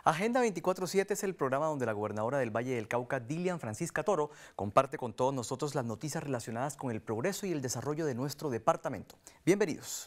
Agenda 24/7 es el programa donde la gobernadora del Valle del Cauca, Dilian Francisca Toro, comparte con todos nosotros las noticias relacionadas con el progreso y el desarrollo de nuestro departamento. Bienvenidos.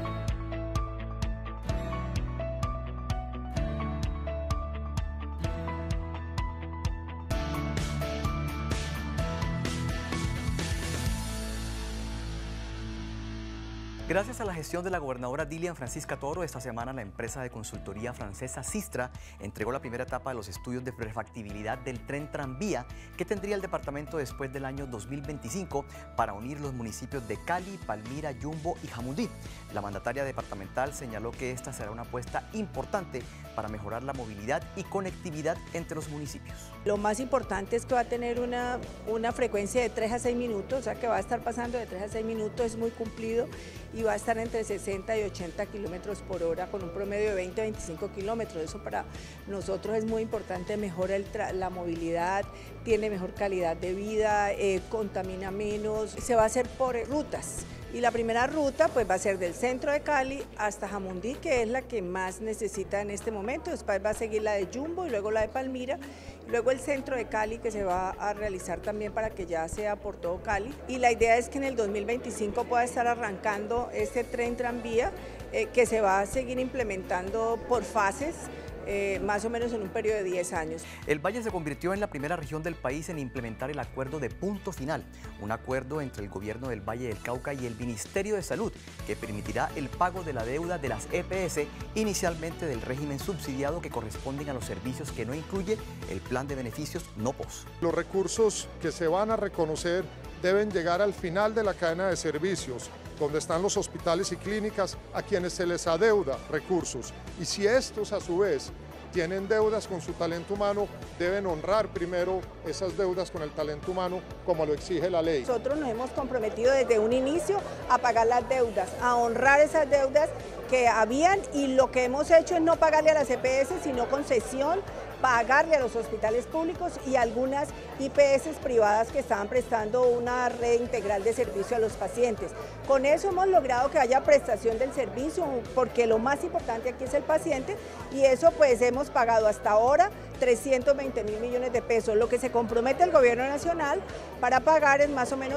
Gracias a la gestión de la gobernadora Dilian Francisca Toro, esta semana la empresa de consultoría francesa Sistra entregó la primera etapa de los estudios de prefactibilidad del tren tranvía que tendría el departamento después del año 2025 para unir los municipios de Cali, Palmira, Yumbo y Jamundí. La mandataria departamental señaló que esta será una apuesta importante para mejorar la movilidad y conectividad entre los municipios. Lo más importante es que va a tener una frecuencia de 3 a 6 minutos, o sea que va a estar pasando de 3 a 6 minutos, es muy cumplido, y va a estar entre 60 y 80 kilómetros por hora con un promedio de 20 a 25 kilómetros. Eso para nosotros es muy importante, mejora la movilidad, tiene mejor calidad de vida, contamina menos. Se va a hacer por rutas. Y la primera ruta pues va a ser del centro de Cali hasta Jamundí, que es la que más necesita en este momento. Después va a seguir la de Yumbo y luego la de Palmira. Luego el centro de Cali, que se va a realizar también para que ya sea por todo Cali. Y la idea es que en el 2025 pueda estar arrancando este tren tranvía que se va a seguir implementando por fases. Más o menos en un periodo de 10 años. El Valle se convirtió en la primera región del país en implementar el acuerdo de punto final, un acuerdo entre el gobierno del Valle del Cauca y el Ministerio de Salud, que permitirá el pago de la deuda de las EPS, inicialmente del régimen subsidiado que corresponden a los servicios que no incluye el plan de beneficios no POS. Los recursos que se van a reconocer deben llegar al final de la cadena de servicios, donde están los hospitales y clínicas a quienes se les adeuda recursos. Y si estos a su vez tienen deudas con su talento humano, deben honrar primero esas deudas con el talento humano como lo exige la ley. Nosotros nos hemos comprometido desde un inicio a pagar las deudas, a honrar esas deudas que habían, y lo que hemos hecho es no pagarle a las EPS, sino concesión, pagarle a los hospitales públicos y algunas IPS privadas que estaban prestando una red integral de servicio a los pacientes. Con eso hemos logrado que haya prestación del servicio, porque lo más importante aquí es el paciente, y eso pues hemos pagado hasta ahora 320.000 millones de pesos. Lo que se compromete el gobierno nacional para pagar es más o menos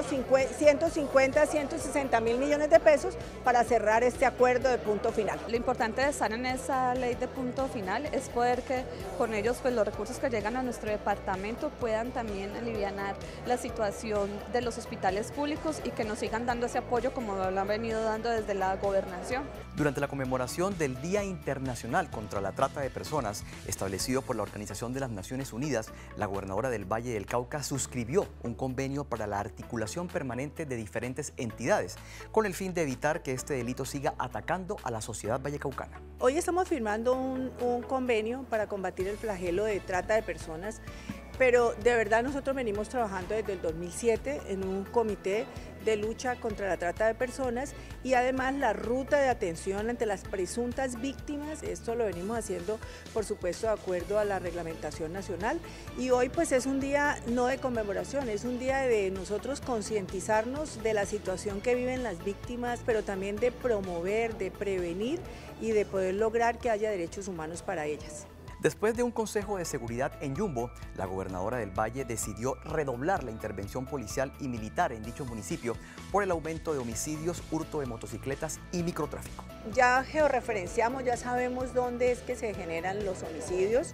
150, 160.000 millones de pesos para cerrar este acuerdo de punto final. Lo importante de estar en esa ley de punto final es poder que con ellos pues los recursos que llegan a nuestro departamento puedan también alivianar la situación de los hospitales públicos y que nos sigan dando ese apoyo como lo han venido dando desde la gobernación. Durante la conmemoración del Día Internacional contra la Trata de Personas, establecido por la Organización de las Naciones Unidas, la gobernadora del Valle del Cauca suscribió un convenio para la articulación permanente de diferentes entidades, con el fin de evitar que este delito siga atacando a la sociedad vallecaucana. Hoy estamos firmando un convenio para combatir el flagelo de trata de personas, pero de verdad nosotros venimos trabajando desde el 2007 en un comité de lucha contra la trata de personas, y además la ruta de atención ante las presuntas víctimas. Esto lo venimos haciendo, por supuesto, de acuerdo a la reglamentación nacional, y hoy pues es un día no de conmemoración, es un día de nosotros concientizarnos de la situación que viven las víctimas, pero también de promover, de prevenir y de poder lograr que haya derechos humanos para ellas. Después de un consejo de seguridad en Yumbo, la gobernadora del Valle decidió redoblar la intervención policial y militar en dicho municipio por el aumento de homicidios, hurto de motocicletas y microtráfico. Ya georreferenciamos, ya sabemos dónde es que se generan los homicidios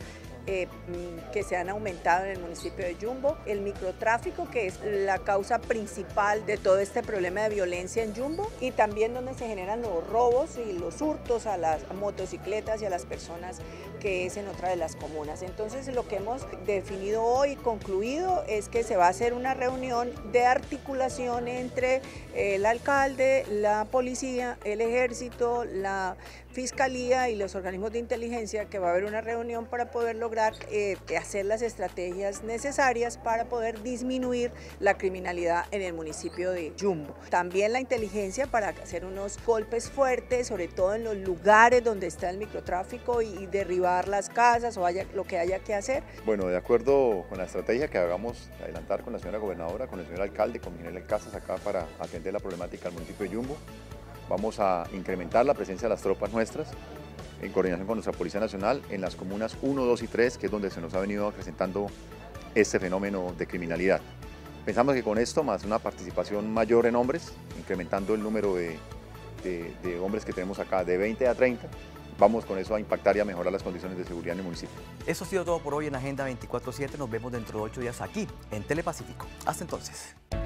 que se han aumentado en el municipio de Yumbo, el microtráfico, que es la causa principal de todo este problema de violencia en Yumbo, y también donde se generan los robos y los hurtos a las motocicletas y a las personas, que es en otra de las comunas. Entonces lo que hemos definido hoy y concluido es que se va a hacer una reunión de articulación entre el alcalde, la policía, el ejército, la fiscalía y los organismos de inteligencia, que va a haber una reunión para poder lograr hacer las estrategias necesarias para poder disminuir la criminalidad en el municipio de Yumbo. También la inteligencia para hacer unos golpes fuertes, sobre todo en los lugares donde está el microtráfico, y derribar las casas o lo que haya que hacer. Bueno, de acuerdo con la estrategia que vamos a adelantar con la señora gobernadora, con el señor alcalde, con Miguel Casas acá para atender la problemática del municipio de Yumbo, vamos a incrementar la presencia de las tropas nuestras. en coordinación con nuestra Policía Nacional, en las comunas 1, 2 y 3, que es donde se nos ha venido acrecentando este fenómeno de criminalidad. Pensamos que con esto, más una participación mayor en hombres, incrementando el número de hombres que tenemos acá de 20 a 30, vamos con eso a impactar y a mejorar las condiciones de seguridad en el municipio. Eso ha sido todo por hoy en Agenda 24/7. Nos vemos dentro de 8 días aquí, en Telepacífico. Hasta entonces.